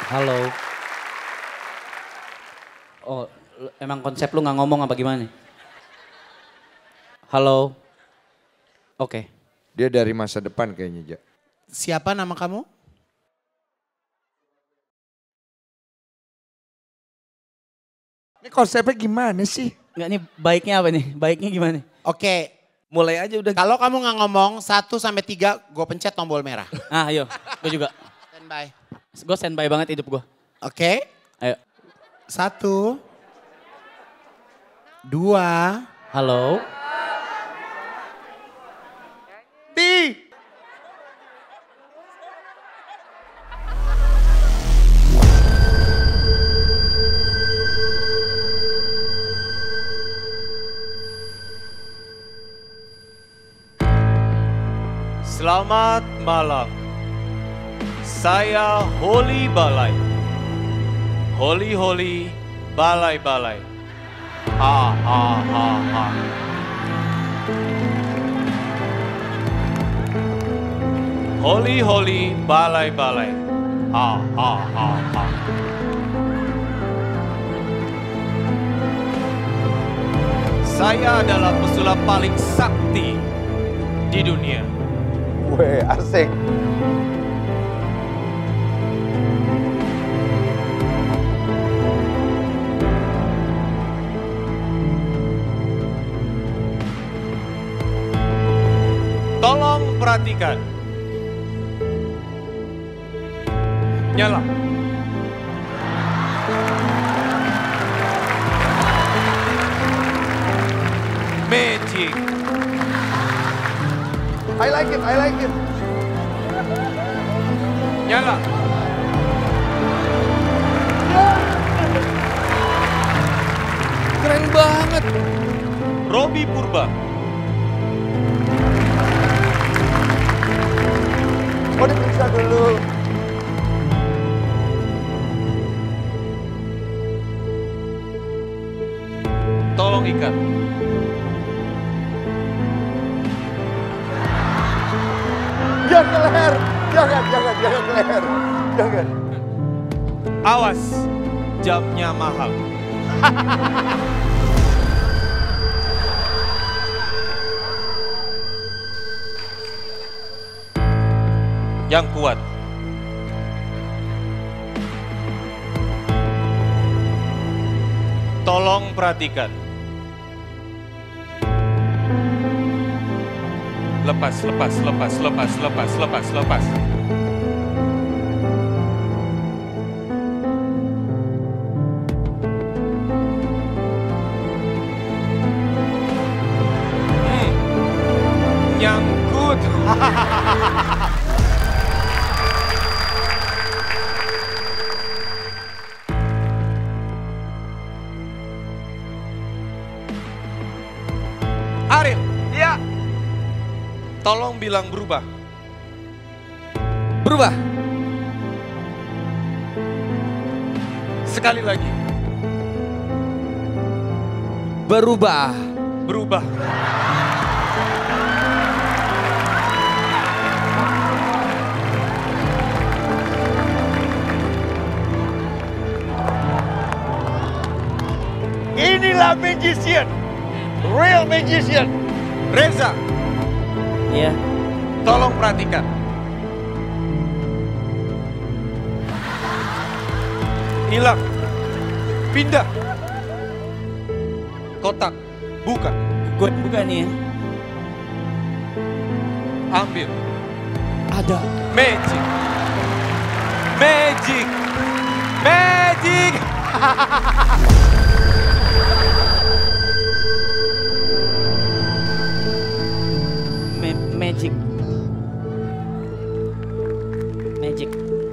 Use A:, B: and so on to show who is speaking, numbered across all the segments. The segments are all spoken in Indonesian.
A: Halo. Oh, emang konsep lu nggak ngomong apa gimana? Halo. Oke.
B: Dia dari masa depan kayaknya, Ja.
C: Siapa nama kamu?
B: Ini konsepnya gimana sih?
A: Enggak nih baiknya apa nih? Baiknya gimana?
C: Oke,
D: Mulai aja udah.
C: kalau kamu nggak ngomong 1 sampai 3, gue pencet tombol merah.
A: Ah ayo, gue juga.
C: Standby.
A: Gue standby banget hidup gue.
C: Oke,
A: Ayo.
C: 1, 2,
A: Halo.
D: Selamat malam. Saya Holy Balai. Holy Balai. Ha ha ha ha. Holy Balai. Ha ha ha ha. Saya adalah pesulap paling sakti di dunia.
B: Weh, asik.
D: Tolong perhatikan. Nyala. Magic.
B: I like it.
D: Nyala.
B: Keren banget.
D: Robi Purba.
B: Oh, diperiksa dulu.
D: Tolong ikat.
B: Jangan ke leher. Jangan ke leher. Jangan.
D: Awas, jamnya mahal. Yang kuat. Tolong perhatikan. Lepas. Nyangkut. Ariel. Iya. Tolong bilang berubah.
B: Berubah.
D: Sekali lagi.
B: Berubah.
D: Berubah.
B: Inilah magician. Real magician.
D: Reza,
A: Iya.
D: tolong perhatikan. Hilang. Pindah. Kotak. Buka.
A: Gue buka nih ya.
D: Ambil.
A: Ada.
D: Magic. Magic. Magic.
A: Magic. Magic.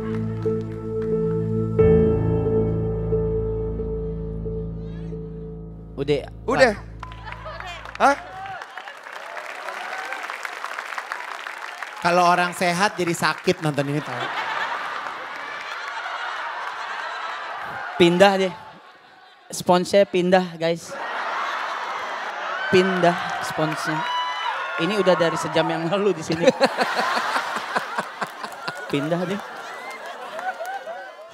B: Udah. Hah?
C: Kalau orang sehat jadi sakit nonton ini tahu.
A: Pindah deh. Sponsnya pindah guys. Pindah sponsnya. Ini udah dari sejam yang lalu di sini. Pindah deh.